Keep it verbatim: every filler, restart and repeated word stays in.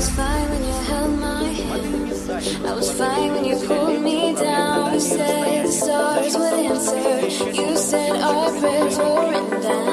was fine when you held my hand. I was fine when you pulled me down. You said the stars would answer. You said our prayers were written down.